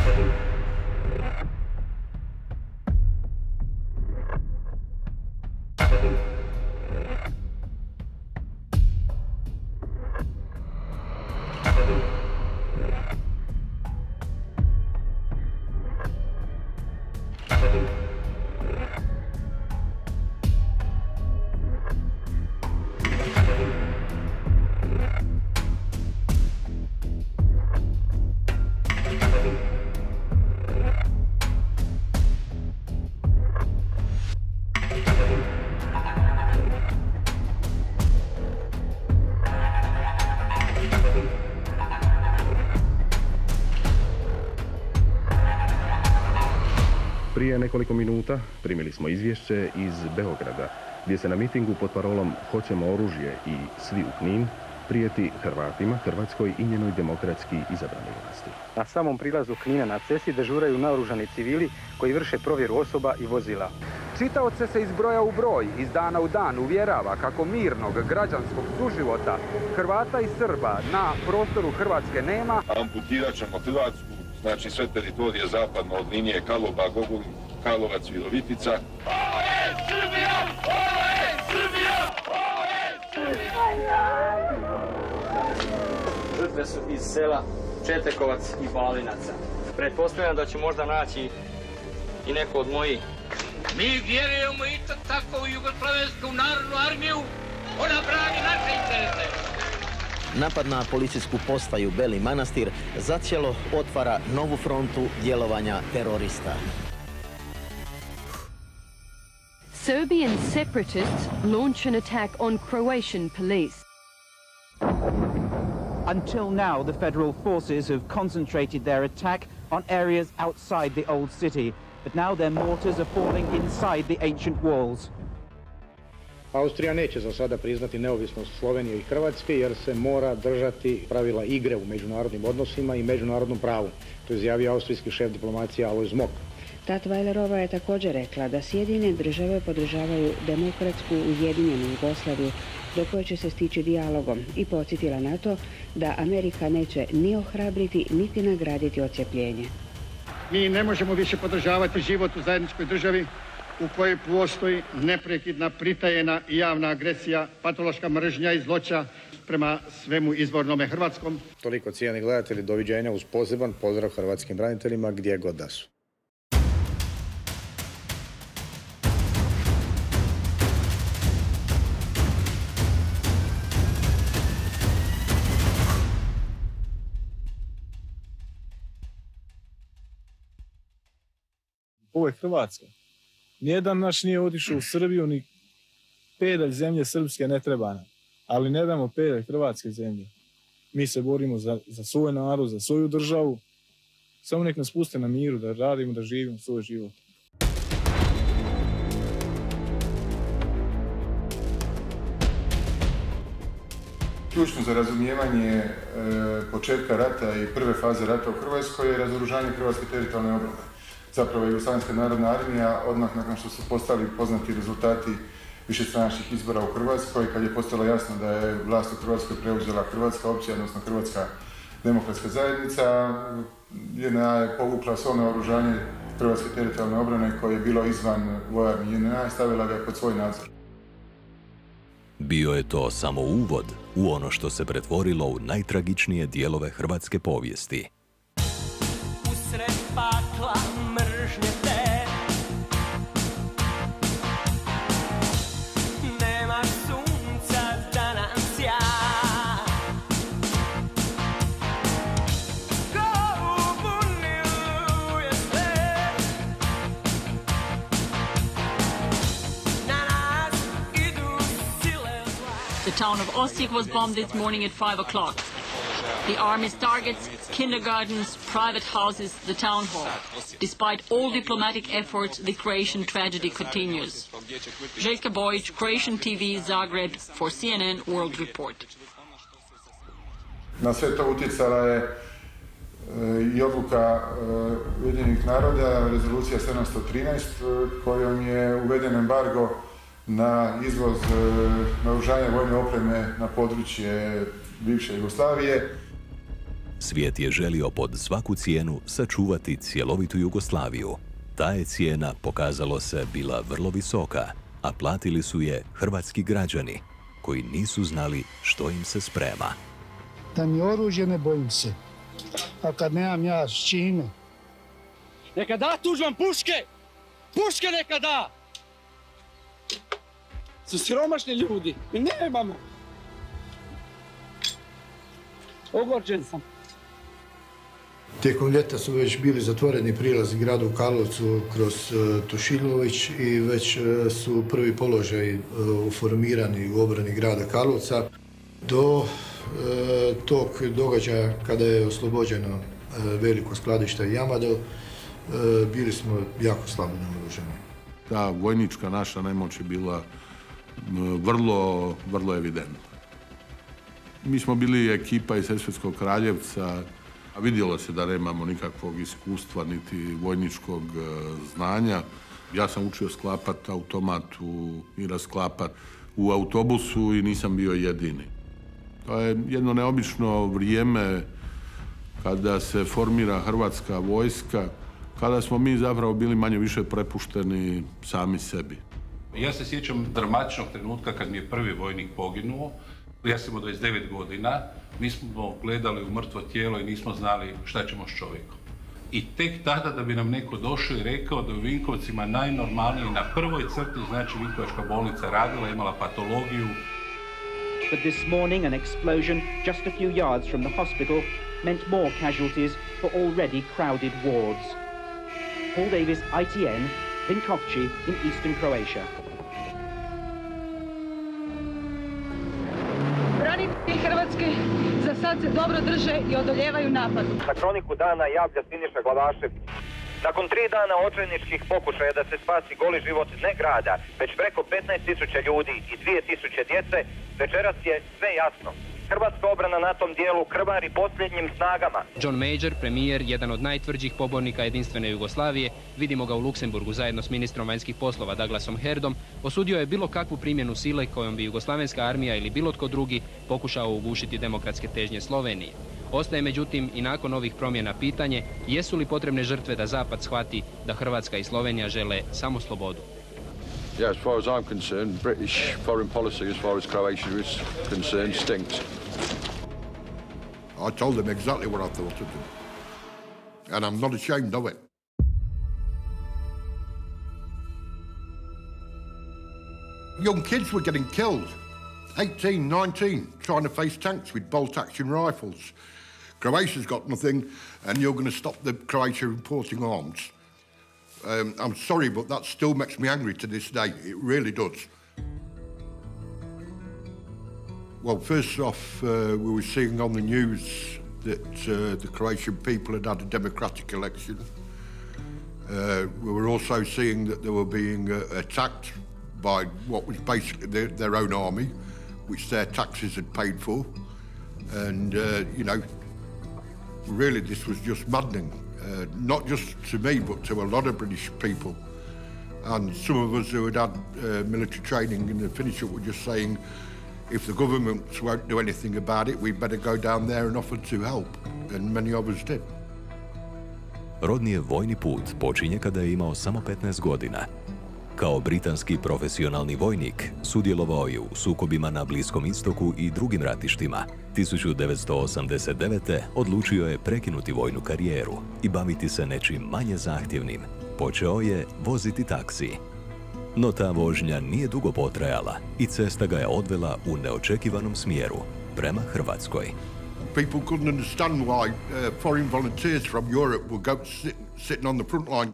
Prije nekoliko minuta primili smo izvješće iz Beograda, gdje se na mitingu pod parolom "Hoćemo oružje i svi u Knin" prijeti Hrvatima, Hrvatskoj i njenoj demokratski izabranoj vlasti. Na samom prilazu Knina na cesti dežuraju naoružani civili koji vrše provjeru osoba i vozila. Čitaoce se iz broja u broj, iz dana u dan uvjerava kako mirnog građanskog suživota Hrvata i Srba na prostoru Hrvatske nema. Amputirat ćemo Hrvatsku, znači sve teritorije zapadno od linije Kalobag-Ogulin, Karlovac, Virovitica. Ovo je Srbija! Ovo je Srbija! Ovo je Srbija! Žrtve su iz sela Četekovac i Balinaca. Pretpostavljam da ću možda naći i neko od mojih. Mi vjerujemo i tako u Jugoslavensku narodnu armiju, ona brani naše interese. Napad na policijsku postaju Beli Manastir zacijelo otvara novu frontu djelovanja terorista. Serbian separatists launch an attack on Croatian police. Until now, the federal forces have concentrated their attack on areas outside the old city, but now their mortars are falling inside the ancient walls. Austrija neće za sada priznati neovisnost Slovenije i Hrvatske jer se mora držati pravila igre u međunarodnim odnosima i međunarodnom pravu. To je izjavio austrijski šef diplomacije Alojz Mok. Tatvajlerova je također rekla da Sjedinjene države podržavaju demokratsku ujedinjenu Jugoslaviju do koje će se stići dijalogom i podsjetila na to da Amerika neće ni ohrabriti niti nagraditi odcjepljenje. Mi ne možemo više podržavati život u zajedničkoj državi u kojoj postoji neprekidna pritajena i javna agresija, patološka mržnja i zloća prema svemu izvornome hrvatskom. Toliko cijeni gledatelji, doviđenja uz poseban pozdrav hrvatskim braniteljima gdje god da su. Ovo je Hrvatska. Nijedan naš nije otišao u Srbiju, ni pedalj zemlje srpske ne treba nam. Ali ne damo pedalj hrvatske zemlje. Mi se borimo za svoj narod, za svoju državu. Samo nek nas puste na miru, da radimo, da živimo svoj život. Ključno za razumijevanje početka rata i prve faze rata u Hrvatskoj je razoružanje hrvatske teritorijalne obrane. Zapravo Jugoslavenska narodna armija, odmah nakon što su postali poznati rezultati višestranačkih izbora u Hrvatskoj, kad je postalo jasno da je vlast u Hrvatskoj preuzela Hrvatska opcija, odnosno Hrvatska demokratska zajednica, JNA je povukla svo naoružanje hrvatske teritorijalne obrane koje je bilo izvan vojarni JNA i stavila ga pod svoj nadzor. Bio je to samo uvod u ono što se pretvorilo u najtragičnije dijelove hrvatske povijesti. Usred pakla mržnje te, nema sunca da nam sja. Ko ubuniluje sve, na nas idu sile zla. The town of Osijek was bombed this morning at 5 o'clock. The army's targets kindergartens, private houses, the town hall. Despite all diplomatic efforts, the Croatian tragedy continues. Željka Bojić, Croatian TV, Zagreb, for CNN World Report. Na sve to utjecala je i odluka Ujedinjenih naroda, rezolucija 713, kojom je uveden embargo na izvoz naoružanja vojne opreme na područje bivše Jugoslavije. Svijet je želio pod svaku cijenu sačuvati cjelovitu Jugoslaviju. Ta je cijena, pokazalo se, bila vrlo visoka, a platili su je hrvatski građani, koji nisu znali što im se sprema. Da mi oružje ne bojim se, a kad nemam ja s čime. Neka da tužvam puške! Puške neka da! Su siromašni ljudi, mi nemamo. Ogorčen sam. Tijekom ljeta su već bili zatvoreni prilazi gradu Karlovcu kroz Tušilović i već su prvi položaji formirani u obrani grada Karlovca. Do tog događaja kada je oslobođeno veliko skladište Jamado, bili smo jako slabo naoružani. Ta vojnička naša nemoć je bila vrlo evidentna. Mi smo bili ekipa iz Sesvetskog Kraljevca, a vidjelo se da nemamo nikakvog iskustva niti vojničkog znanja. Ja sam učio sklapati automat i rasklapati u autobusu i nisam bio jedini. To je jedno neobično vrijeme kada se formira hrvatska vojska, kada smo mi zapravo bili manje više prepušteni sami sebi. Ja se sjećam dramatičnog trenutka kad mi je prvi vojnik poginuo. Ja sam imao 29 godina, mi smo gledali u mrtvo tijelo i nismo znali šta ćemo s čovjekom. I tek tada da bi nam neko došao i rekao da u Vinkovcima najnormalnije na prvoj crti, znači Vinkovačka bolnica radila, imala patologiju. But this morning an explosion just a few yards from the hospital meant more casualties for already crowded wards. Paul Davis, ITN, Vinkovci in eastern Croatia. Branitelji Hrvatske za sad se dobro drže i odoljevaju napadu. Na kroniku dana javlja Siniša Glavašević. Nakon 3 dana očajničkih pokušaja da se spasi goli život ne grada, već preko 15.000 ljudi i 2.000 djece, večeras je sve jasno. Hrvatska obrana na tom dijelu krvari posljednjim snagama. John Major, premijer, jedan od najtvrđih pobornika jedinstvene Jugoslavije, vidimo ga u Luksemburgu zajedno s ministrom vanjskih poslova Douglasom Herdom, osudio je bilo kakvu primjenu sile kojom bi jugoslavenska armija ili bilo tko drugi pokušao ugušiti demokratske težnje Slovenije. Ostaje međutim i nakon ovih promjena pitanje jesu li potrebne žrtve da Zapad shvati da Hrvatska i Slovenija žele samo slobodu. Yeah, as far as I'm concerned, British foreign policy as far as Croatia is concerned stinks. I told them exactly what I thought of them. And I'm not ashamed of it. Young kids were getting killed. 18, 19, trying to face tanks with bolt-action rifles. Croatia's got nothing, and you're going to stop the Croatia importing arms. I'm sorry, but that still makes me angry to this day. It really does. Well, first off, we were seeing on the news that the Croatian people had had a democratic election. We were also seeing that they were being attacked by what was basically their own army, which their taxes had paid for. And, you know, really this was just maddening. Not just to me, but to a lot of British people. And some of us who had had military training in the Finnish were just saying, if the governments won't do anything about it, we better go down there and offer to help. And many of us did. Rodnijev vojni put počinje kada je imao samo 15 godina. Kao britanski profesionalni vojnik sudjelovao je u sukobima na Bliskom istoku i drugim ratištima. 1989. odlučio je prekinuti vojnu karijeru i baviti se nečim manje zahtjevnim. Počeo je voziti taksi. No ta vožnja nije dugo potrajala i cesta ga je odvela u neočekivanom smjeru, prema Hrvatskoj. People couldn't understand why foreign volunteers from Europe were sitting on the front line.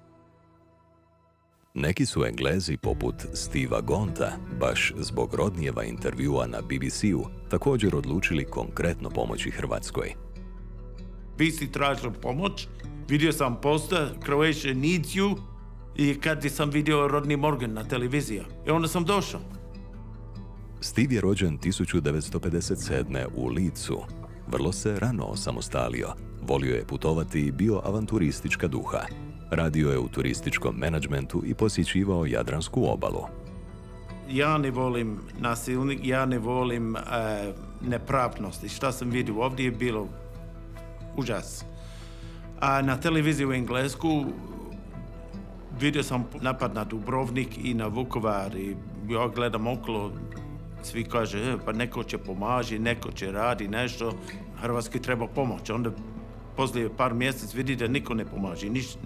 Neki su Englezi poput Steva Gonta, baš zbog Rodnijeva intervjua na BBC-u, također odlučili konkretno pomoći Hrvatskoj. Vi si tražili pomoć, vidio sam posta Croatia needs you i kad sam vidio Rodney Morgan na televiziji. I onda sam došao. Steve je rođen 1957. u Leedsu. Vrlo se rano osamostalio. Volio je putovati i bio avanturistička duha. Radio je u turističkom menadžmentu i posjećivao Jadransku obalu. Ja ne volim nasilnik, ja ne volim nepravnosti. Šta sam vidio ovdje je bilo užas. A na televiziji u Englesku vidio sam napad na Dubrovnik i na Vukovar i ja gledam okolo, svi kaže, pa neko će pomaži, neko će radi nešto, Hrvatski treba pomoć. Onda poslije par mjeseci vidi da niko ne pomaži,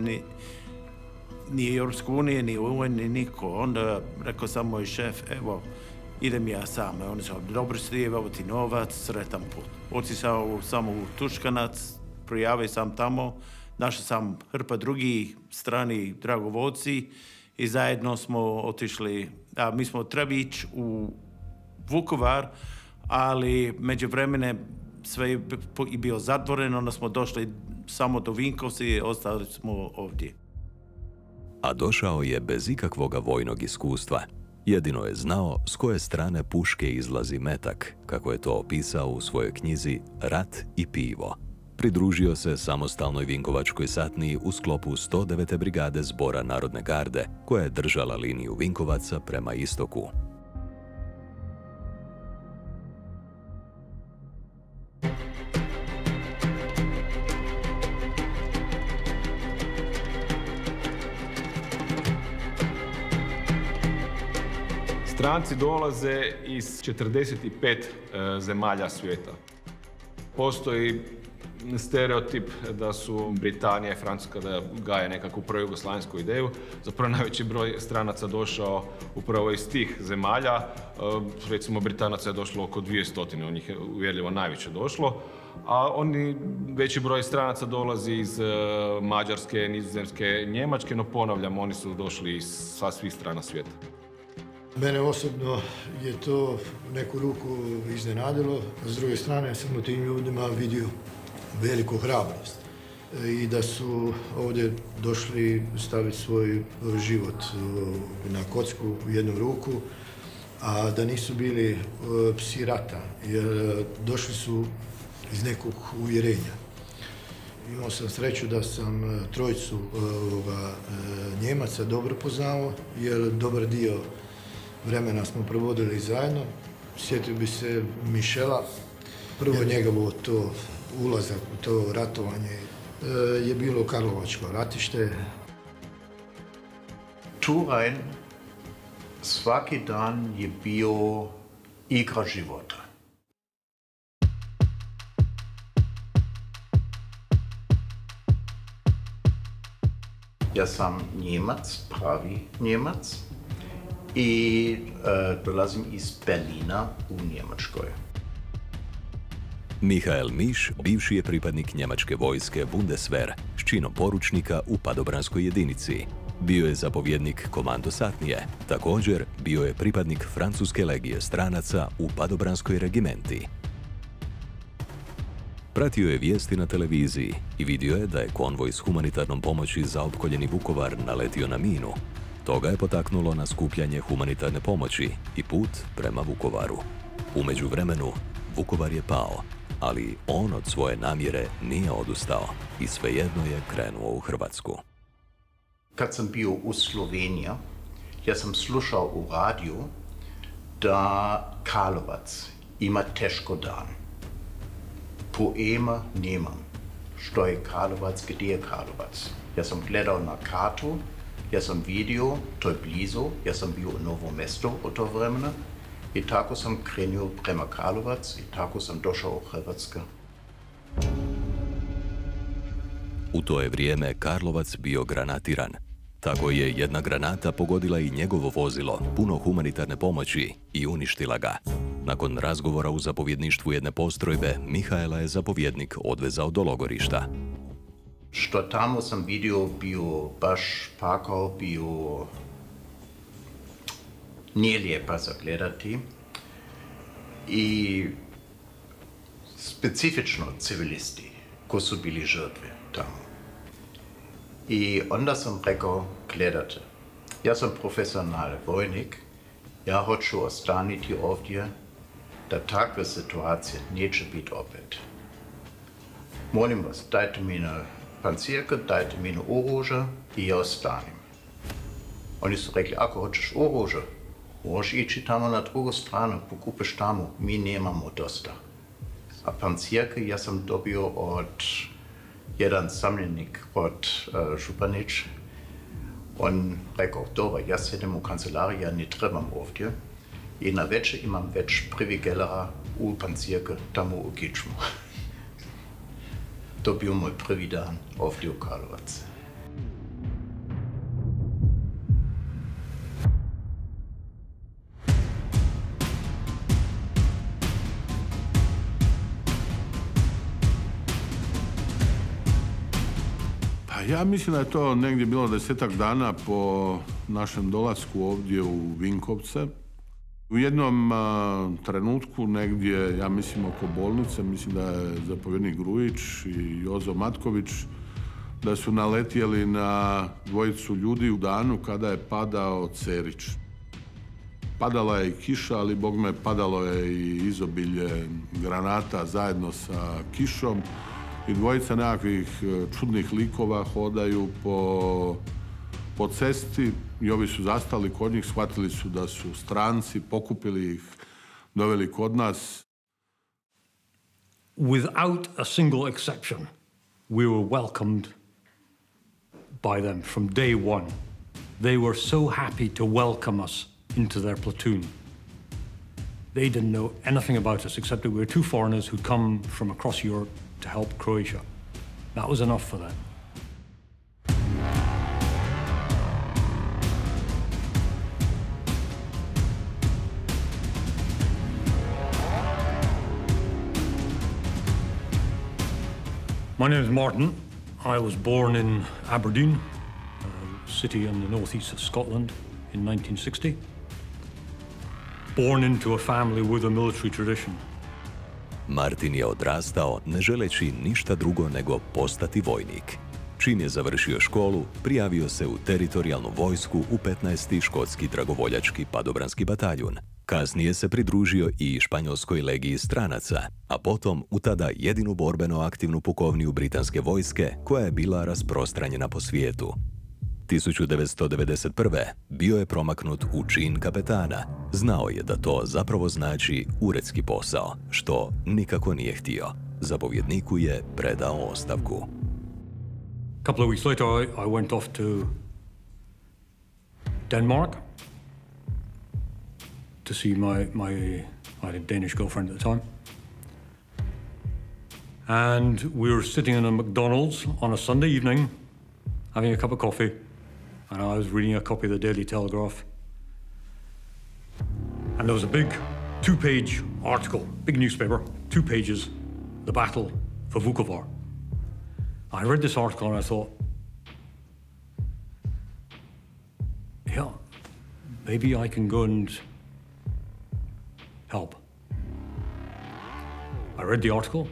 ni Europska unija, ni UN, ni niko. Onda rekao sam moj šef, evo, idem ja sam. Oni su, dobro si, evo ti novac, sretan put. Oci sam u Tuškanac, prijavio sam tamo, našao sam hrpa drugih strani dragovoljci i zajedno smo otišli, mi smo trebali ići u Vukovar, ali međuvremene sve je bio zatvoreno, onda smo došli samo do Vinkovca i ostali smo ovdje. A došao je bez ikakvoga vojnog iskustva. Jedino je znao s koje strane puške izlazi metak, kako je to opisao u svojoj knjizi Rat i pivo. Pridružio se samostalnoj vinkovačkoj satniji u sklopu 109. brigade Zbora Narodne garde, koja je držala liniju Vinkovaca prema istoku. Stranci dolaze iz 45 zemalja svijeta. Postoji stereotip da su Britanija i Francuska da gaje nekakvu projugoslavensku ideju. Zapravo najveći broj stranaca došao upravo iz tih zemalja. Recimo Britanaca je došlo oko 200, od njih je uvjerljivo najviše došlo. A veći broj stranaca dolazi iz Mađarske, Nizozemske, Njemačke, no ponavljam, oni su došli sa svih strana svijeta. Mene osobno je to u neku ruku iznenadilo, a s druge strane sam u tim ljudima vidio veliku hrabrost i da su ovdje došli staviti svoj život na kocku u jednu ruku, a da nisu bili psi rata, jer došli su iz nekog uvjerenja. Imao sam sreću da sam trojicu Njemaca dobro poznao, jer dobar dio vremena smo provodili zajedno. Sjetio bi se Mišela, prvo njegovo to ulazak u to ratovanje je bilo Karlovačko ratište. Turajn svaki dan je bio igra života. Ja sam Njemac, pravi Njemac i dolazim iz Berlina u Njemačkoj. Mihael Miš, bivši je pripadnik njemačke vojske Bundeswehr s činom poručnika u padobranskoj jedinici. Bio je zapovjednik komando satnije. Također, bio je pripadnik francuske legije stranaca u padobranskoj regimenti. Pratio je vijesti na televiziji i vidio je da je konvoj s humanitarnom pomoći za opkoljeni Vukovar naletio na minu. To ga je potaknulo na skupljanje humanitarne pomoći i put prema Vukovaru. U međuvremenu, Vukovar je pao, ali on od svoje namjere nije odustao i svejedno je krenuo u Hrvatsku. Kad sam bio u Sloveniji, ja sam slušao u radiju da Karlovac ima teško dan. Poema nemam. Što je Karlovac, gdje je Karlovac? Ja sam gledao na kartu, ja sam vidio, to je blizu, ja sam bio u Novom Mestu od to vremena i tako sam krenuo prema Karlovac i tako sam došao u Hrvatsku. U to je vrijeme Karlovac bio granatiran. Tako je jedna granata pogodila i njegovo vozilo, puno humanitarne pomoći, i uništila ga. Nakon razgovora u zapovjedništvu jedne postrojbe, Mihaela je zapovjednik odvezao do logorišta. Što tamo sam vidio, bio baš pakao, bio nije lijepa za gledati i specifično civilisti koji su bili žrtve tamo. I onda sam rekao, gledajte, ja sam profesionalni vojnik, ja hoću ostaniti ovdje, da takve situacije neće biti opet. Molim vas, dajte mi na pancirke, dajte mi na oružje i ja ostanem. Oni su rekli, ako hoćeš oružje, možeš ići tamo na drugu stranu, pokupiš tamo, mi nemamo dosta. A pancirke ja sam dobio od jedan samljenik od Županić, on rekao, dobro, ja sjedim u kancelariji, ja ne trebam ovdje i na večer imam već prvi gelera u pancirke tamo u kičmu. To bio moj prvi dan ovdje u Karlovac. Ja mislim da je to negdje bilo 10-ak dana po našem dolasku ovdje u Vinkovce. U jednom trenutku negdje, ja mislim oko bolnice, mislim da je zapovjednik Grujić i Jozo Matković, da su naletjeli na dvojicu ljudi u danu kada je padao Cerić. Padala je i kiša, ali bogme padalo je i izobilje granata zajedno sa kišom. I dvojica nekakvih čudnih likova hodaju po cesti i ovi su zastali kod njih, shvatili su da su stranci, pokupili ih, doveli kod nas. Without a single exception, we were welcomed by them from day one. They were so happy to welcome us into their platoon. They didn't know anything about us except that we were two foreigners who'd come from across Europe to help Croatia. That was enough for them. My name is Martin. I was born in Aberdeen, a city in the northeast of Scotland, in 1960. Born into a family with a military tradition. Martin je odrastao ne želeći ništa drugo nego postati vojnik. Čim je završio školu, prijavio se u teritorijalnu vojsku u 15. škotski dragovoljački padobranski bataljun. Kasnije se pridružio i španjolskoj legiji stranaca, a potom u tada jedinu borbeno aktivnu pukovniju britanske vojske koja je bila rasprostranjena po svijetu. 1991. bio je promaknut u čin kapetana. Znao je da to zapravo znači uredski posao, što nikako nije htio. Zapovjedniku je predao ostavku. A couple of weeks later, I went off to Denmark to see I had a Danish girlfriend at the time. And we were sitting in a McDonald's on a Sunday evening, having a cup of coffee, and I was reading a copy of the Daily Telegraph. And there was a big 2-page article, big newspaper, 2 pages, the battle for Vukovar. I read this article and I thought, yeah, maybe I can go and help. I read the article.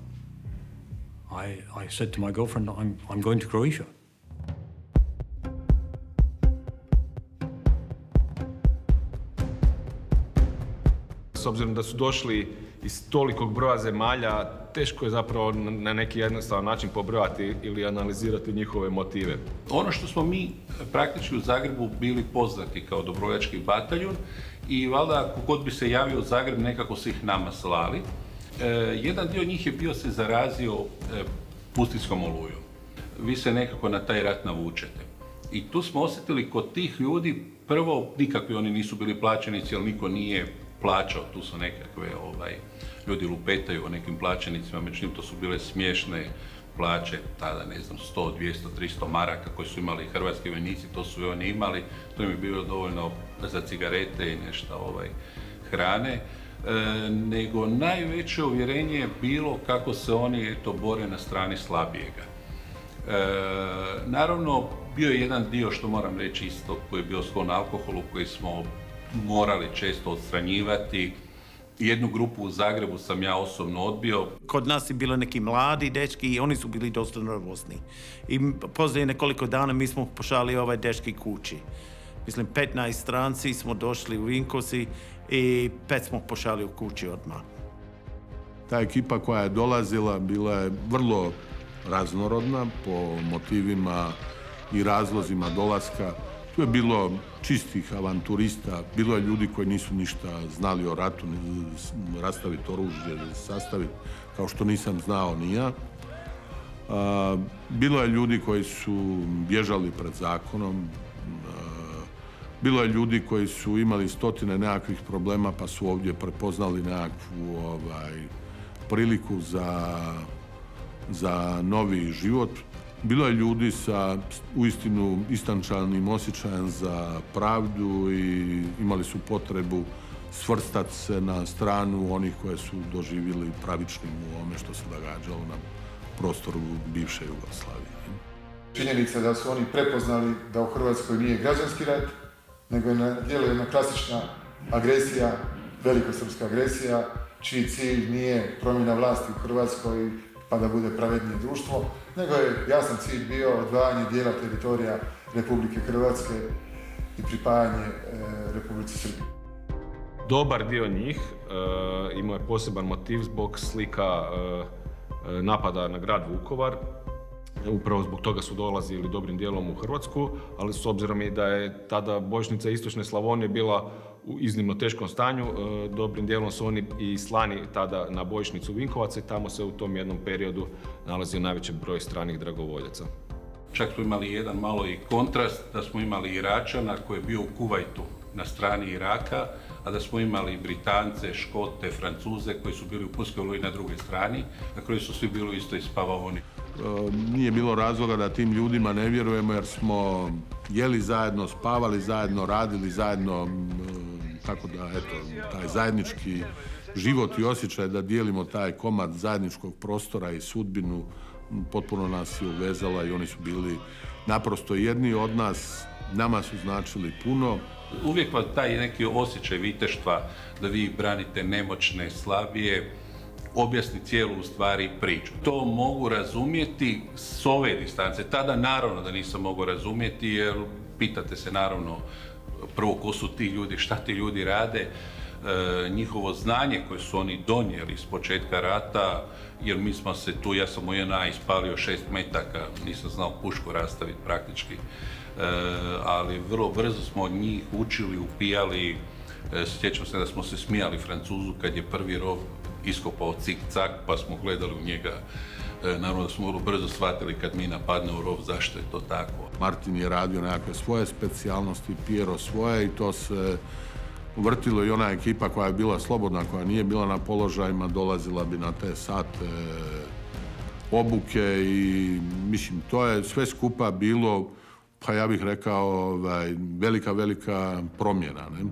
I said to my girlfriend, I'm going to Croatia. S obzirom da su došli iz tolikog broja zemalja, teško je zapravo na neki jednostavan način pobrojati ili analizirati njihove motive. Ono što smo mi praktički u Zagrebu bili poznati kao dobrovoljački bataljun i valjda ako god bi se javio u Zagreb nekako su ih nama slali. Jedan dio njih je bio se zarazio pustinjskom olujom. Vi se nekako na taj rat navučete. I tu smo osjetili kod tih ljudi, prvo nikakvi oni nisu bili plaćenici, jer niko nije plaćao, tu su nekakve ljudi lupetaju o nekim plaćenicima, međutim to su bile smiješne plaće, tada ne znam 100, 200, 300 maraka koje su imali hrvatski vojnici, to su i oni imali, to im je bilo dovoljno za cigarete i nešto hrane, nego najveće uvjerenje je bilo kako se oni bore na strani slabijega. Naravno, bio je jedan dio, što moram reći isto, koji je bio sklon alkoholu, koji smo morali često odstranjivati. Jednu grupu u Zagrebu sam ja osobno odbio. Kod nas je bilo neki mladi dečki i oni su bili dosta nervozni. I poslije nekoliko dana mi smo pošali dečki kući. Mislim, 15 stranci smo došli u Vinkovci i 5 smo pošali u kući odmah. Ta ekipa koja je dolazila bila je vrlo raznorodna po motivima i razlozima dolaska. Tu je bilo čistih avanturista, bilo je ljudi koji nisu ništa znali o ratu, rastaviti oružje, sastaviti, kao što nisam znao ni ja. Bilo je ljudi koji su bježali pred zakonom, bilo je ljudi koji su imali stotine nekakvih problema pa su ovdje prepoznali nekakvu priliku za novi život. Bilo je ljudi sa uistinu istančanim osjećajem za pravdu i imali su potrebu svrstati se na stranu onih koje su doživjeli pravičnim u ovome što se događalo na prostoru bivše Jugoslavije. Činjenica da su oni prepoznali da u Hrvatskoj nije građanski rat, nego je djeluje jedna klasična agresija, velikosrpska agresija, čiji cilj nije promjena vlasti u Hrvatskoj pa da bude pravednije društvo, nego je jasan cilj bio odvajanje dijela teritorija Republike Hrvatske i pripajanje Republici Srbiji. Dobar dio njih imao je poseban motiv zbog slika napada na grad Vukovar. Upravo zbog toga su dolazili dobrim dijelom u Hrvatsku, ali s obzirom i da je tada bojišnica Istočne Slavonije bila u iznimno teškom stanju, dobrim dijelom su oni i slani tada na bojišnicu Vinkovaca i tamo se u tom jednom periodu nalazio najveći broj stranih dragovoljaca. Čak smo imali jedan malo i kontrast, da smo imali Iračana koji je bio u Kuvajtu na strani Iraka, a da smo imali Britance, Škote, Francuze koji su bili u Pulskoj oluji na drugoj strani, na kojoj su svi bili u istoj spavaoni. Nije bilo razloga da tim ljudima ne vjerujemo jer smo jeli zajedno, spavali zajedno, radili zajedno, tako da eto, taj zajednički život i osjećaj da dijelimo taj komad zajedničkog prostora i sudbinu potpuno nas je uvezala i oni su bili naprosto jedni od nas, nama su značili puno. Uvijek vam taj neki osjećaj viteštva da vi branite nemoćne, slabije, objasni cijelu u stvari priču. To mogu razumjeti s ove distance. Tada naravno da nisam mogao razumjeti jer pitate se naravno prvo ko su ti ljudi, šta ti ljudi rade, njihovo znanje koje su oni donijeli s početka rata, jer mi smo se tu, ja sam u JNA ispalio 6 metaka, nisam znao pušku rastaviti praktički, ali vrlo brzo smo od njih učili, upijali. Sjećam se da smo se smijali Francuzu kad je prvi rov iskopao cik-cak, pa smo gledali u njega. Naravno da smo vrlo brzo shvatili kad mi napadne u rov zašto je to tako. Martin je radio nekakve svoje specijalnosti, Piero svoje i to se vrtilo i ona ekipa koja je bila slobodna, koja nije bila na položajima, dolazila bi na te sate obuke i mislim, to je sve skupa bilo, pa ja bih rekao, velika promjena. Ne?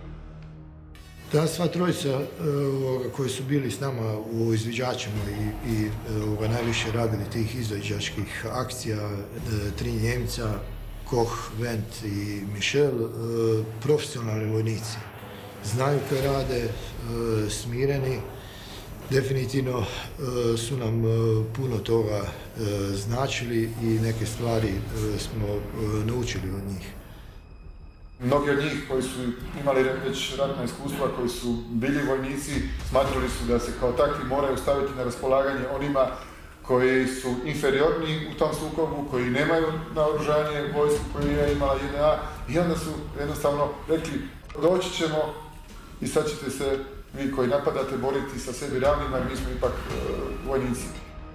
Ta sva trojica koji su bili s nama u izviđačima i najviše radili tih izviđačkih akcija, 3 Njemca, Koch, Wendt i Michel, profesionalni vojnici. Znaju kaj rade, smireni. Definitivno su nam puno toga značili i neke stvari smo naučili od njih. Mnogi od njih koji su imali već ratna iskustva, koji su bili vojnici, smatrali su da se kao takvi moraju staviti na raspolaganje onima koji su inferiorni u tom sukobu, koji nemaju naoružanje vojsku koju je imala JNA i onda su jednostavno rekli doći ćemo i sad ćete se vi koji napadate boriti sa sebi ravnima jer mi smo ipak vojnici.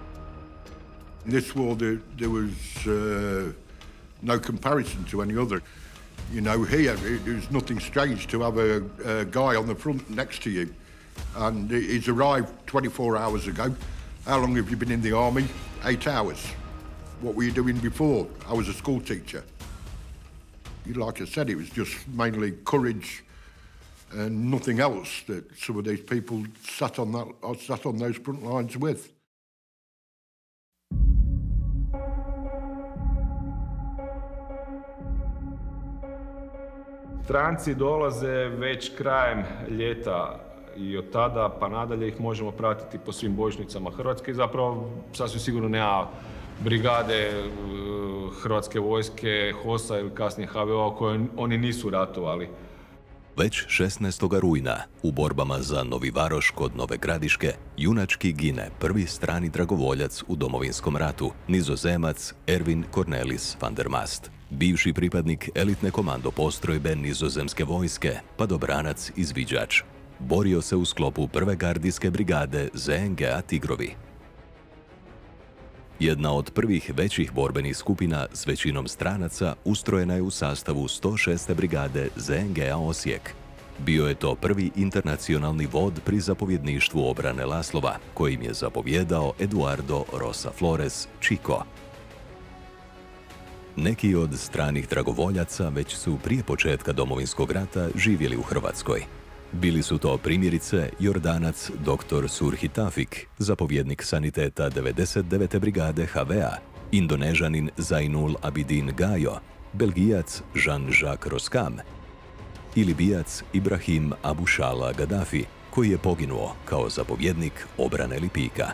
In this war there was no comparison to any other. You know, here there's nothing strange to have a guy on the front next to you. And he's arrived 24 hours ago. How long have you been in the army? 8 hours. What were you doing before? I was a school teacher. Like I said, it was just mainly courage and nothing else that some of these people sat on those front lines with. Stranci dolaze već krajem ljeta i od tada pa nadalje ih možemo pratiti po svim bojišnicama Hrvatske i zapravo sasvim sigurno nema brigade Hrvatske vojske, HOS-a ili kasnije HVO-a koje oni nisu ratovali. Već 16. rujna u borbama za Novi Varoš kod Nove Gradiške junački gine prvi strani dragovoljac u Domovinskom ratu, Nizozemac Erwin Cornelis van der Mast, bivši pripadnik elitne komando postrojbe nizozemske vojske, padobranac izviđač. Borio se u sklopu prve gardijske brigade ZNG-a Tigrovi. Jedna od prvih većih borbenih skupina s većinom stranaca ustrojena je u sastavu 106. brigade ZNG-a Osijek. Bio je to prvi internacionalni vod pri zapovjedništvu obrane Laslova, kojim je zapovjedao Eduardo Rosa Flores Chico. Neki od stranih dragovoljaca već su prije početka Domovinskog rata živjeli u Hrvatskoj. Bili su to primjerice Jordanac dr. Surhi Tafik, zapovjednik saniteta 99. brigade HV-a, Indonežanin Zainul Abidin Gayo, Belgijac Jean-Jacques Roskam i Libijac Ibrahim Abushala Gaddafi, koji je poginuo kao zapovjednik obrane Lipika.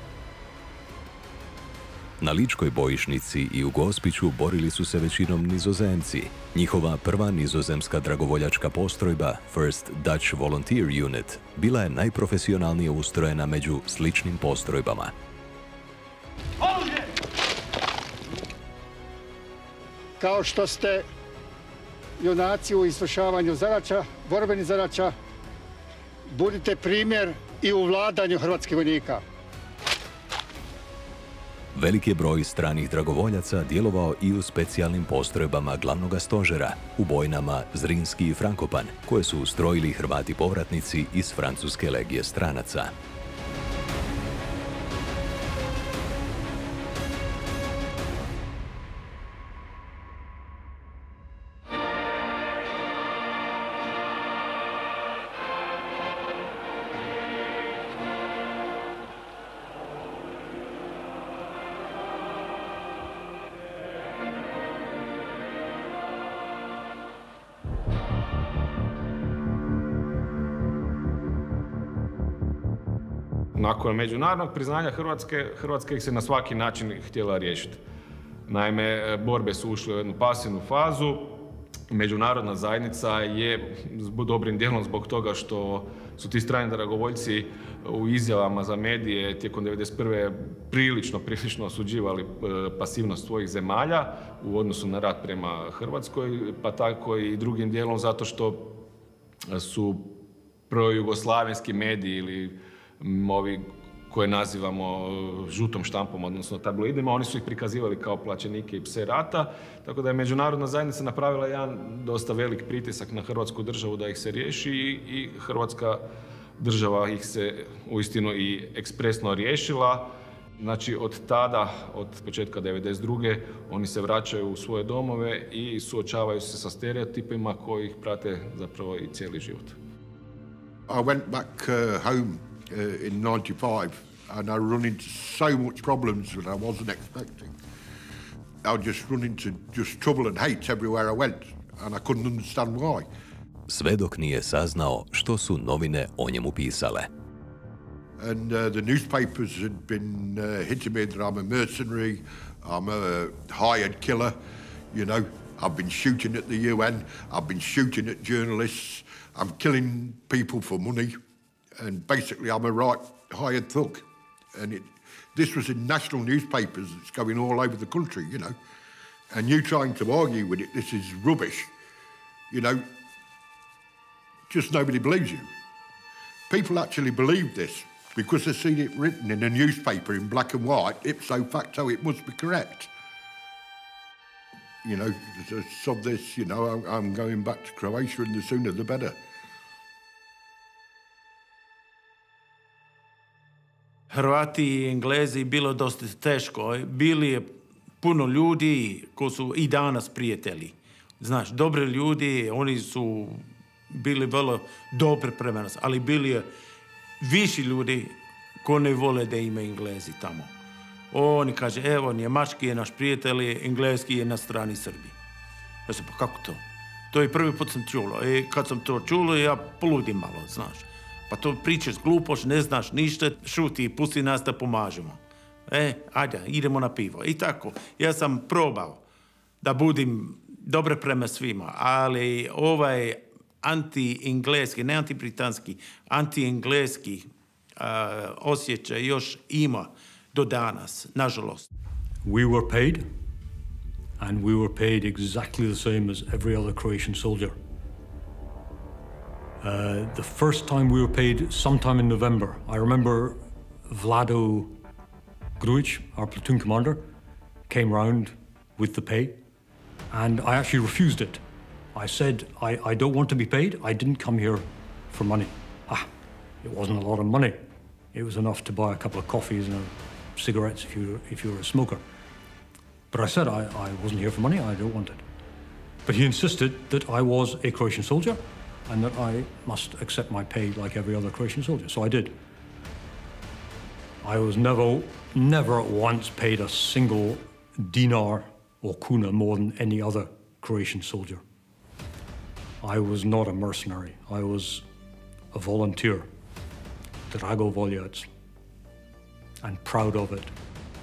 Na Ličkoj bojišnici i u Gospiću borili su se većinom Nizozemci. Njihova prva nizozemska dragovoljačka postrojba, First Dutch Volunteer Unit, bila je najprofesionalnije ustrojena među sličnim postrojbama. Kao što ste junaci u izvršavanju zadaća, borbenih zadaća, budite primjer i u vladanju hrvatskih vojnika. Velik je broj stranih dragovoljaca djelovao i u specijalnim postrojbama glavnog stožera, u bojnama Zrinski i Frankopan, koje su ustrojili Hrvati povratnici iz Francuske legije stranaca. Nakon međunarodnog priznanja Hrvatska ih se na svaki način htjela riješiti. Naime, borbe su ušle u jednu pasivnu fazu. Međunarodna zajednica je dobrim dijelom zbog toga što su ti strani dragovoljci u izjavama za medije tijekom 1991. prilično osuđivali pasivnost svojih zemalja u odnosu na rat prema Hrvatskoj, pa tako i drugim dijelom zato što su projugoslavenski mediji ili ovi koje nazivamo žutom štampom, odnosno tabloidima, oni su ih prikazivali kao plaćenike i pse rata, tako da je međunarodna zajednica napravila jedan dosta velik pritisak na Hrvatsku državu da ih se riješi i Hrvatska država ih se uistinu i ekspresno riješila. Znači od tada, od početka 1992. oni se vraćaju u svoje domove i suočavaju se sa stereotipima koji ih prate zapravo i cijeli život. I went back home in 95 and I run into so much problems that I wasn't expecting. I just run into just trouble and hate everywhere I went and I couldn't understand why. Sve dok nije saznao što su novine o njemu pisale. And the newspapers had been hitting me that I'm a mercenary, I'm a hired killer, you know, I've been shooting at the UN, I've been shooting at journalists, I'm killing people for money. And basically, I'm a right hired thug. And this was in national newspapers. It's going all over the country, you know. And you trying to argue with it, this is rubbish. You know, just nobody believes you. People actually believe this because they've seen it written in a newspaper in black and white. Ipso facto, it must be correct. You know, so this, you know, I'm going back to Croatia and the sooner the better. Hrvati i Englezi bilo dosta teško. Bili je puno ljudi koji su i danas prijatelji. Znaš, dobri ljudi, oni su bili vrlo dobri prema nas, ali bili je viši ljudi koji ne vole da ima Englezi tamo. Oni kaže, evo, njemački je naš prijatelj, engleski je na strani Srbiji. Ja sam, pa kako to? To je prvi put sam čulo. I kad sam to čulo, ja poludim malo, znaš. Pa to pričaš glupoš, ne znaš ništa, šuti i pusti nas da pomažemo. Ajde, idemo na pivo. I tako, ja sam probao da budim dobre prema svima, ali ovaj anti-engleski, ne anti-britanski, anti-engleski osjećaj još ima do danas, nažalost. We were paid, and we were paid exactly the same as every other Croatian soldier. The first time we were paid sometime in November, I remember Vlado Grujic, our platoon commander, came round with the pay, and I actually refused it. I said, I don't want to be paid. I didn't come here for money. It wasn't a lot of money. It was enough to buy a couple of coffees and cigarettes if you were a smoker. But I said I wasn't here for money, I don't want it. But he insisted that I was a Croatian soldier and that I must accept my pay like every other Croatian soldier, so I did. I was never once paid a single dinar or kuna more than any other Croatian soldier. I was not a mercenary, I was a volunteer, dragovoljac, and proud of it.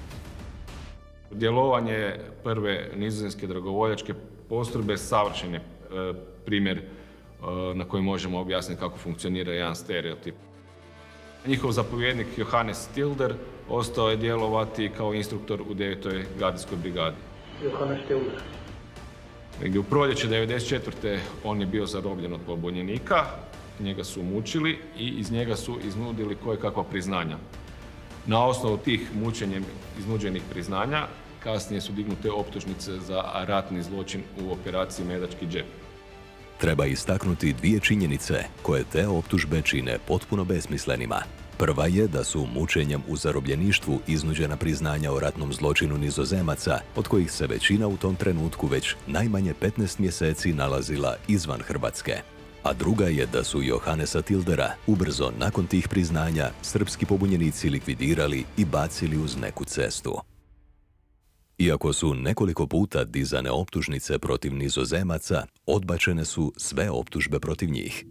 Djelovanje prve nizozemske dragovoljačke postrojbe savršen je primjer na koji možemo objasniti kako funkcionira jedan stereotip. Njihov zapovjednik Johannes Tilder ostao je djelovati kao instruktor u 9. gardijskoj brigadi. Johannes Tilder. Negdje u proljeće 1994. on je bio zarobljen od pobunjenika, njega su mučili i iz njega su iznudili kojekakva priznanja. Na osnovu tih mučenjem iznuđenih priznanja kasnije su dignute optužnice za ratni zločin u operaciji Medački džep. Treba istaknuti dvije činjenice koje te optužbe čine potpuno besmislenima. Prva je da su mučenjem u zarobljeništvu iznuđena priznanja o ratnom zločinu Nizozemaca, od kojih se većina u tom trenutku već najmanje 15 mjeseci nalazila izvan Hrvatske. A druga je da su Johannesa Tildera ubrzo nakon tih priznanja srpski pobunjenici likvidirali i bacili uz neku cestu. Iako su nekoliko puta dizane optužnice protiv Nizozemaca, odbačene su sve optužbe protiv njih.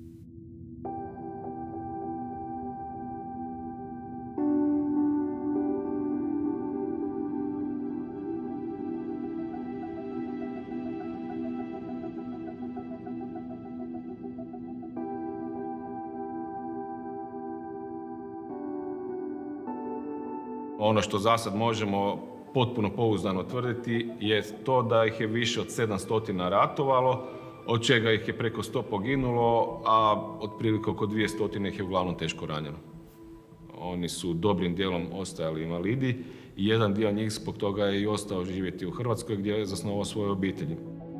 Ono što za sad možemo potpuno pouzdano tvrditi je to da ih je više od 700 ratovalo, od čega ih je preko 100 poginulo, a otprilike oko 200 ih je uglavnom teško ranjeno. Oni su dobrim dijelom ostajali invalidi i jedan dio njih zbog toga je i ostao živjeti u Hrvatskoj gdje je zasnovao svoje obitelji.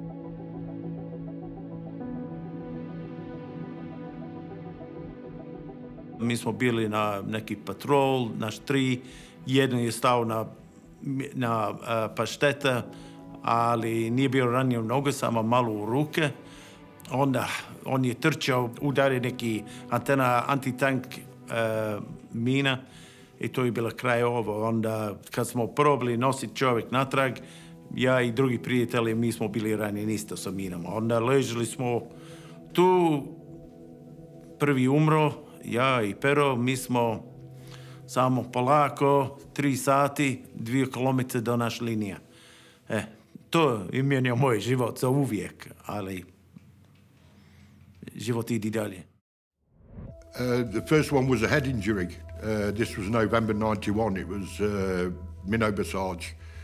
Mi smo bili na neki patrol, naš 3, jedan je stao na pašteta, ali nije bio ranio noge, samo malo u ruke. Onda on je trčao, udario neki antena antitank mina i to je bilo kraj ovo. Onda kad smo probali nositi čovjek natrag, ja i drugi prijatelji, mi smo bili ranjeni isto sa minama. Onda ležali smo tu, prvi umro, ja i Pero, mi smo samo polako, 3 sati, 2 kilometre do naš linija. To je mijenjao moj život za uvijek, ali život idi dalje. The first one was a head injury. This was November 91. It was minnow massage.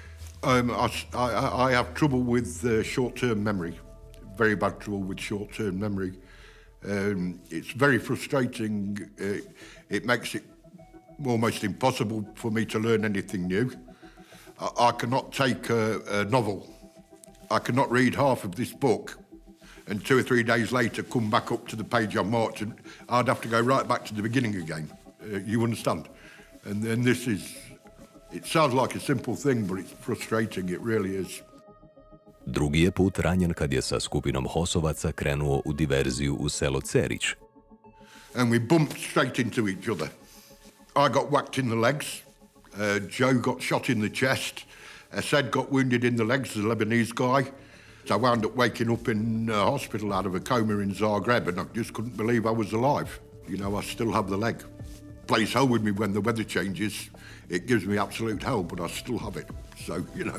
I have trouble with short-term memory. Very bad trouble with short-term memory. It's very frustrating. It makes it almost impossible for me to learn anything new. I cannot take a novel. I cannot read half of this book and 2 or 3 days later come back up to the page I'm marching. I'd have to go right back to the beginning again. You understand? And then this is, it sounds like a simple thing, but it's frustrating, it really is. Drugi je put ranjen kad je sa skupinom Hosovaca krenuo u diverziju u selo Cerić. And we bumped straight into each other. I got whacked in the legs. Joe got shot in the chest. Assad got wounded in the legs, the Lebanese guy. So I wound up waking up in hospital out of a coma in Zagreb, and I just couldn't believe I was alive. You know, I still have the leg. Plays hell with me when the weather changes. It gives me absolute hell, but I still have it. So, you know.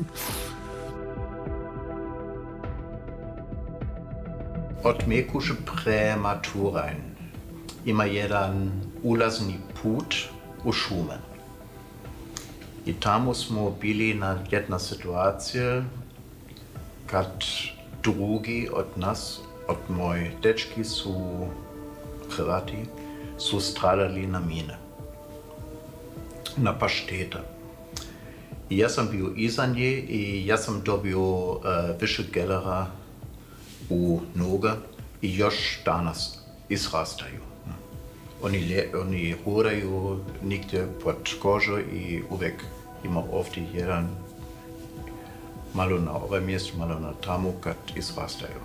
Od Mekuše prema Turajn ima jedan ulazni put u šume. I tamo smo bili na jedna situacija kad drugi od nas, od moji dečki su Hrvati, su stradali na mine, na pašteta. I ja sam bio iza nje i ja sam dobio više gelera u noga i još danas izrastaju. Oni hodaju nigdje pod kožu i uvijek ima ovdje jedan malo na ovaj mjestu, malo na tamo kad izrastaju.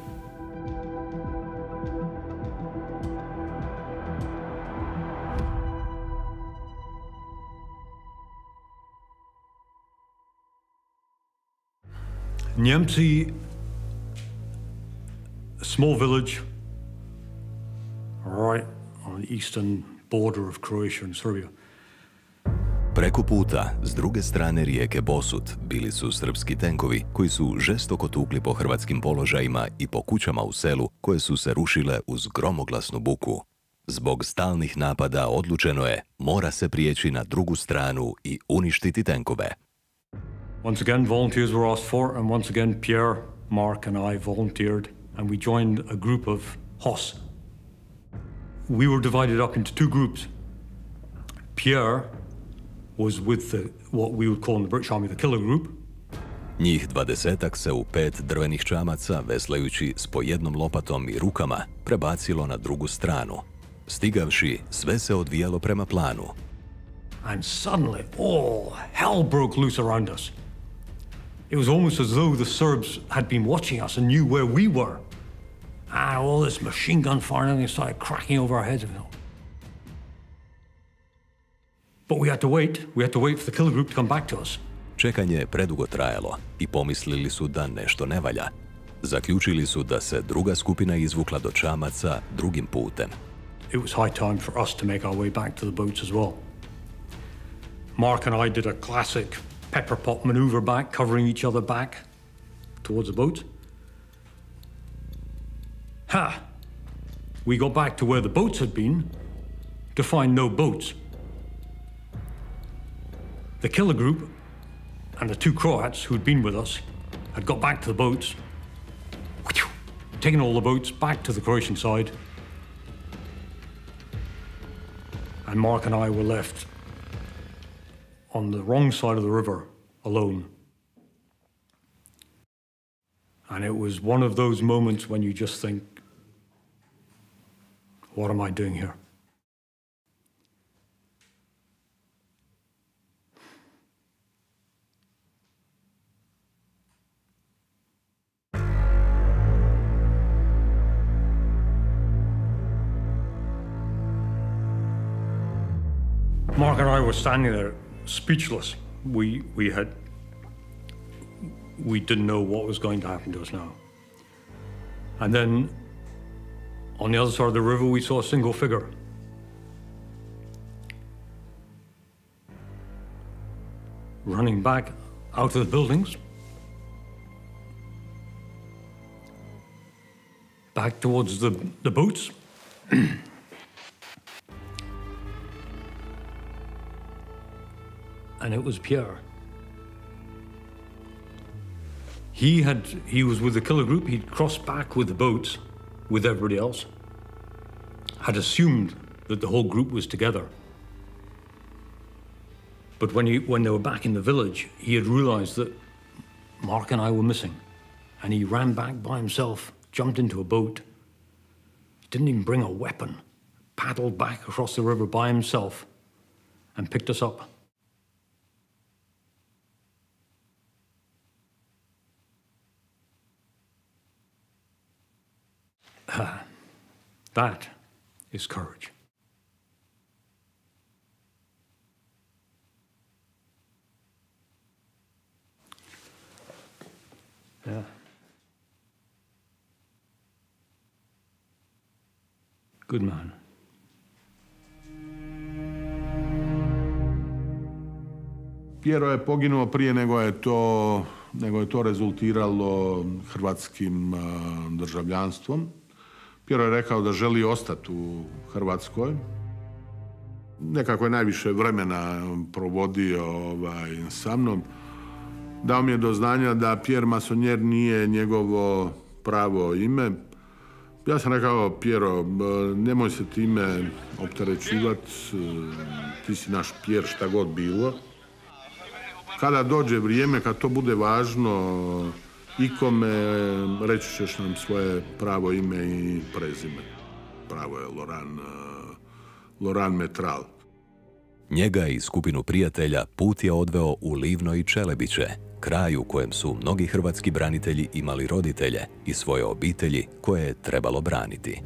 Njemci, a small village right on the eastern border of Croatia and Serbia. Preko puta, s druge strane rijeke Bosut, bili su srpski tenkovi koji su žestoko tukli po hrvatskim položajima i po kućama u selu koje su se rušile uz gromoglasnu buku. Zbog stalnih napada odlučeno je, mora se prijeći na drugu stranu i uništiti tenkove. Once again, volunteers were asked for, and once again, Pierre, Mark, and I volunteered, and we joined a group of HOS. We were divided up into two groups. Pierre was with what we would call in the British Army the killer group. Njih 20-ak se u 5 drvenih čamaca, veslajući s po jednom lopatom i rukama, prebacilo na drugu stranu. Stigavši, sve se odvijalo prema planu. And suddenly, all hell broke loose around us. It was almost as though the Serbs had been watching us and knew where we were. And all this machine gun fire and everything started cracking over our heads. But we had to wait. We had to wait for the killer group to come back to us. Čekanje je predugo trajalo i pomislili su da nešto ne valja. Zaključili su da se druga skupina izvukla do čamaca drugim putem. It was high time for us to make our way back to the boats as well. Mark and I did a classic pepper pot maneuver back, covering each other back towards the boat. We got back to where the boats had been to find no boats. The killer group and the two Croats who'd been with us had got back to the boats, taken all the boats back to the Croatian side, and Mark and I were left on the wrong side of the river, alone. And it was one of those moments when you just think, what am I doing here? Mark and I were standing there, speechless. We didn't know what was going to happen to us now. And then on the other side of the river, we saw a single figure. Running back out of the buildings, back towards the boats. And it was Pierre. He was with the killer group. He'd crossed back with the boats, with everybody else. Had assumed that the whole group was together. But when they were back in the village, he had realized that Mark and I were missing. And he ran back by himself, jumped into a boat. Didn't even bring a weapon. Paddled back across the river by himself and picked us up. That is courage. Yeah. Good man. Piero je poginuo prije nego je to rezultiralo hrvatskim državljanstvom. Piero je rekao da želi ostati u Hrvatskoj. Nekako je najviše vremena provodio sa mnom. Dao mi je do znanja da Pierre Masonier nije njegovo pravo ime. Ja sam rekao, Piero, nemoj se time opterećivati, ti si naš Pierre šta god bilo. Kada dođe vrijeme, kad to bude važno ikome, reći ćeš nam svoje pravo ime i prezime. Pravo je Loran Metral. Njega i skupinu prijatelja put je odveo u Livno i Čelebiće, kraj u kojem su mnogi hrvatski branitelji imali roditelje i svoje obitelji koje je trebalo braniti.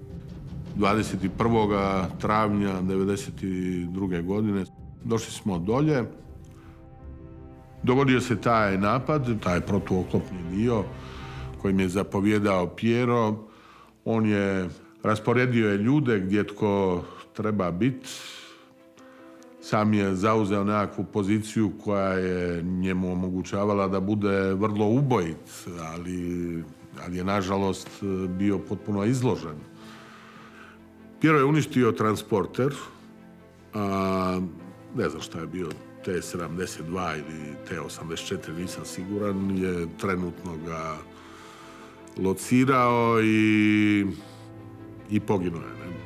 21. travnja 1992. godine došli smo dolje. Dogodio se taj napad, taj protuoklopni dio kojim je zapovjedao Piero. On je rasporedio ljude gdje tko treba biti. Sam je zauzeo nekakvu poziciju koja je njemu omogućavala da bude vrlo ubojit, ali je nažalost bio potpuno izložen. Piero je uništio transporter, a ne znam šta je bio, T-72 ili T-84, nisam siguran, je trenutno ga locirao i poginuo je. Ne?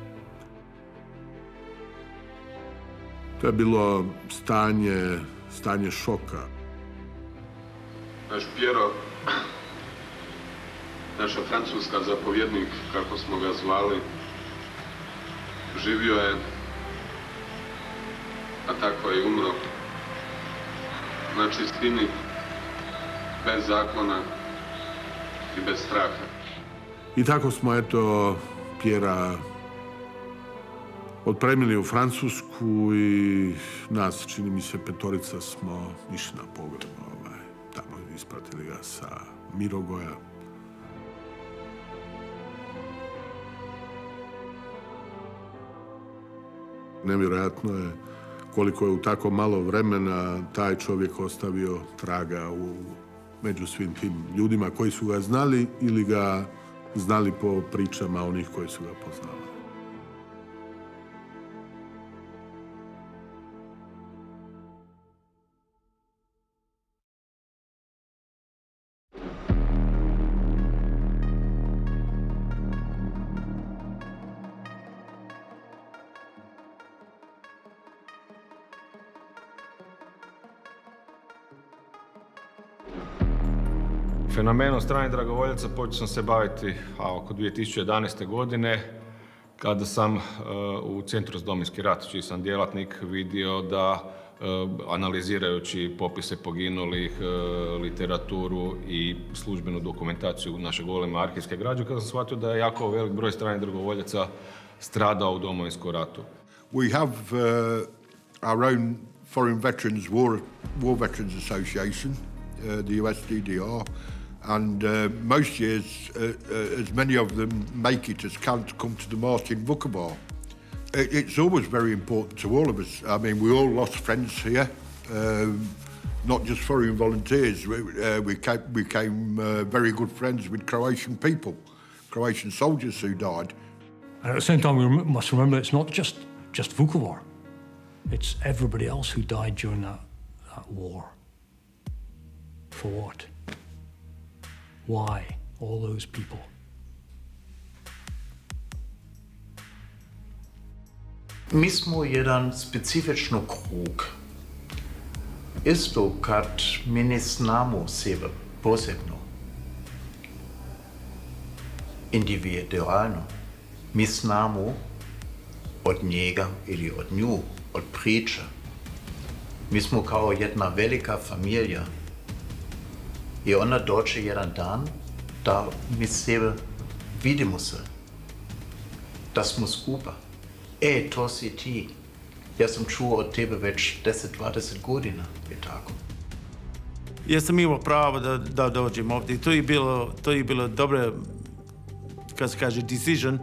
To je bilo stanje šoka. Naš Piero, naša francuska zapovjednik, kako smo ga zvali, živio je, a tako je umro, na čistini, bez zakona i bez straha. I tako smo, eto, Piera otpremili u Francusku i nas, čini mi se, 5 smo išli na pogreb. Tamo ispratili ga sa Mirogoja. Nevjerojatno je koliko je u tako malo vremena taj čovjek ostavio traga među svim tim ljudima koji su ga znali ili ga znali po pričama onih koji su ga poznali. Fenomenom stranih dragovoljaca počeo sam se baviti oko 2011. godine, kada sam u Centru za Domovinski rat, čiji sam djelatnik, vidio da, analizirajući popise poginulih, literaturu i službenu dokumentaciju naše goleme arhivske građe, kada sam shvatio da je jako velik broj stranih dragovoljaca stradao u Domovinskom ratu. We have our own Foreign Veterans War Veterans Association, the USDDR, and most years, as many of them make it as can to come to the march in Vukovar. It's always very important to all of us. I mean, we all lost friends here, not just foreign volunteers. We became very good friends with Croatian people, Croatian soldiers who died. And at the same time, we must remember it's not just Vukovar. It's everybody else who died during that war. For what? Why all those people? Mi smo jedan specifični krug. Isto kad mi ne znamo sebe posebno, individualno, mi znamo od njega ili od nju, od priče. Mi smo kao jedna velika familija. I onda dođe jedan dan da mi sebe vidimo se, da smo skupa. To si ti. Ja sam čuo od tebe već 10-20 godina i tako. Ja sam imao pravo da dođem ovdje. To je bilo dobro, kad se kaže, decision.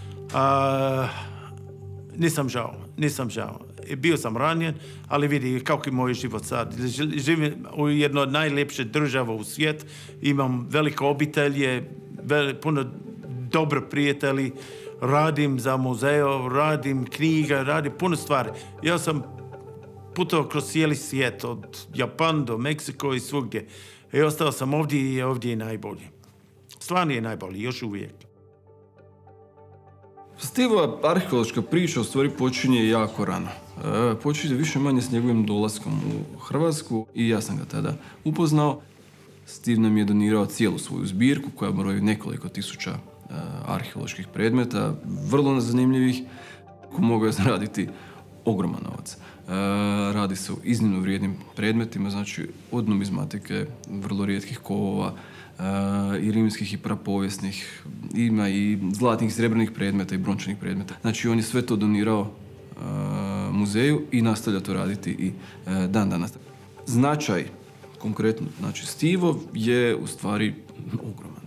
Nisam žao. Bio sam ranjen, ali vidi kako je moj život sad. Živim u jednoj od najljepših država u svijetu. Imam velike obitelje, puno dobro prijatelji. Radim za muzeo, radim knjiga, radim puno stvari. Ja sam putovao kroz cijeli svijet, od Japan do Meksiko i svugdje. I ostao sam ovdje i ovdje je najbolji. Stvarno je najbolji, još uvijek. Stivova arheološka priča u stvari počinje jako rano. počinje više manje s njegovim dolaskom u Hrvatsku i ja sam ga tada upoznao. Steve nam je donirao cijelu svoju zbirku koja broji nekoliko tisuća arheoloških predmeta, vrlo zanimljivih, ko mogao je zaraditi ogroman novac. Radi se o iznimno vrijednim predmetima, znači od numizmatike, vrlo rijetkih kovova, i rimskih i prapovijesnih, ima i zlatnih i srebrnih predmeta i brončanih predmeta. Znači on je sve to donirao muzeju i nastavlja to raditi i dan danas. Značaj, konkretno, znači Stivo je u stvari ogroman.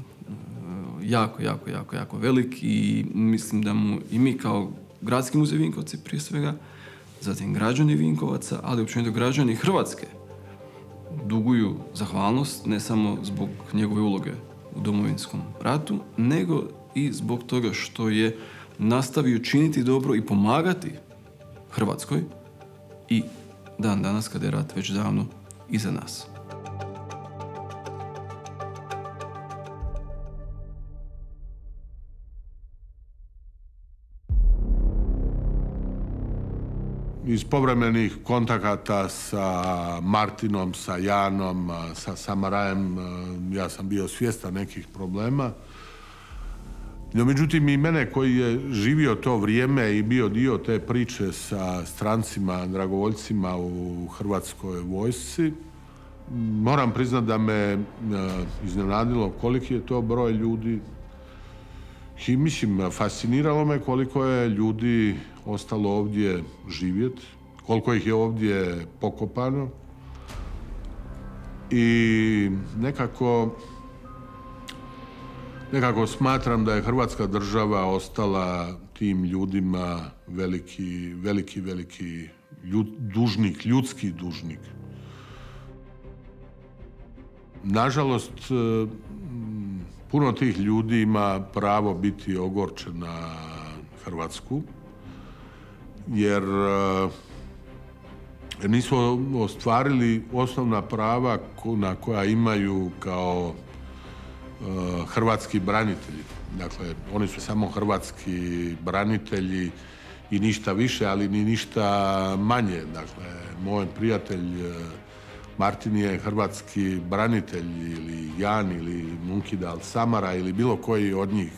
Jako velik i mislim da mu i mi kao Gradski muzej Vinkovci prije svega, zatim građani Vinkovaca, ali općenito građani Hrvatske duguju zahvalnost ne samo zbog njegove uloge u Domovinskom ratu, nego i zbog toga što je nastavio činiti dobro i pomagati Hrvatskoj i dan danas kada je rat već davno iza nas. Iz povremenih kontakata sa Martinom, sa Janom, sa Samarajem, ja sam bio svjestan nekih problema. No, međutim, i mene koji je živio to vrijeme i bio dio te priče sa strancima, dragovoljcima u Hrvatskoj vojsci, moram priznat da me iznenadilo koliki je to broj ljudi. I mislim, fasciniralo me koliko je ljudi ostalo ovdje živjeti, koliko ih je ovdje pokopano. I nekako smatram da je Hrvatska država ostala tim ljudima veliki dužnik, ljudski dužnik. Nažalost, puno tih ljudi ima pravo biti ogorčen na Hrvatsku, jer nisu ostvarili osnovna prava na koja imaju kao hrvatski branitelji. Dakle, oni su samo hrvatski branitelji i ništa više, ali ni ništa manje. Dakle, moj prijatelj Martin je hrvatski branitelj, ili Jan, ili Munkidal Samara, ili bilo koji od njih.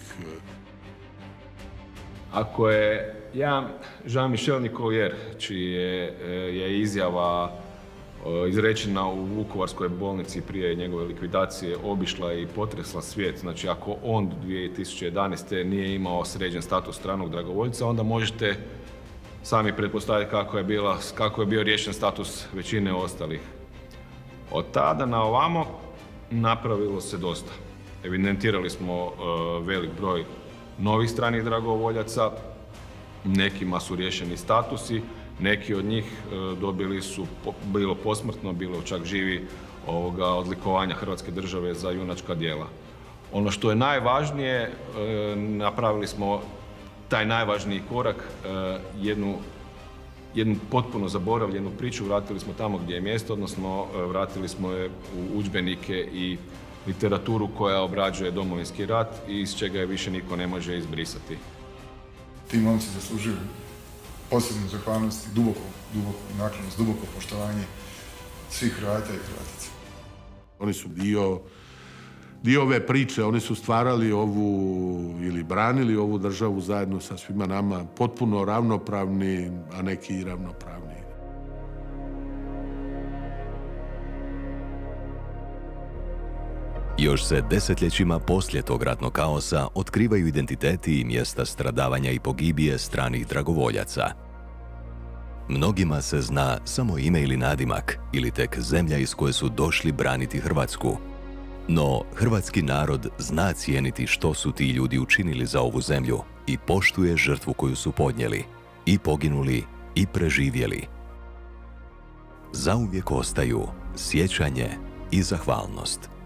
Ako je Jean-Michel Nicolier, čiji je izjava izrečena u Vukovarskoj bolnici prije njegove likvidacije, obišla i potresla svijet, znači ako on 2011. nije imao sređen status stranog dragovoljca, onda možete sami pretpostaviti kako je bio riješen status većine ostalih. Od tada na ovamo napravilo se dosta. Evidentirali smo velik broj novih stranih dragovoljaca, nekima su riješeni statusi, neki od njih dobili su bilo posmrtno, bilo čak živi odlikovanja Hrvatske države za junačka djela. Ono što je najvažnije, napravili smo taj najvažniji korak, jednu potpuno zaboravljenu priču, vratili smo tamo gdje je mjesto, odnosno vratili smo je u udžbenike i literaturu koja obrađuje Domovinski rat i iz čega je više niko ne može izbrisati. Ti momci zaslužuju posebnu zahvalnost i duboku naklonost, duboko poštovanje svih Hrvata i Hrvatica. Oni su dio ove priče, oni su stvarali ili branili ovu državu zajedno sa svima nama, potpuno ravnopravni, a neki i ravnopravni. Još se desetljećima poslije tog ratnog kaosa otkrivaju identiteti i mjesta stradavanja i pogibije stranih dragovoljaca. Mnogima se zna samo ime ili nadimak, ili tek zemlja iz koje su došli braniti Hrvatsku. No, hrvatski narod zna cijeniti što su ti ljudi učinili za ovu zemlju i poštuje žrtvu koju su podnijeli, i poginuli, i preživjeli. Zauvijek ostaju sjećanje i zahvalnost.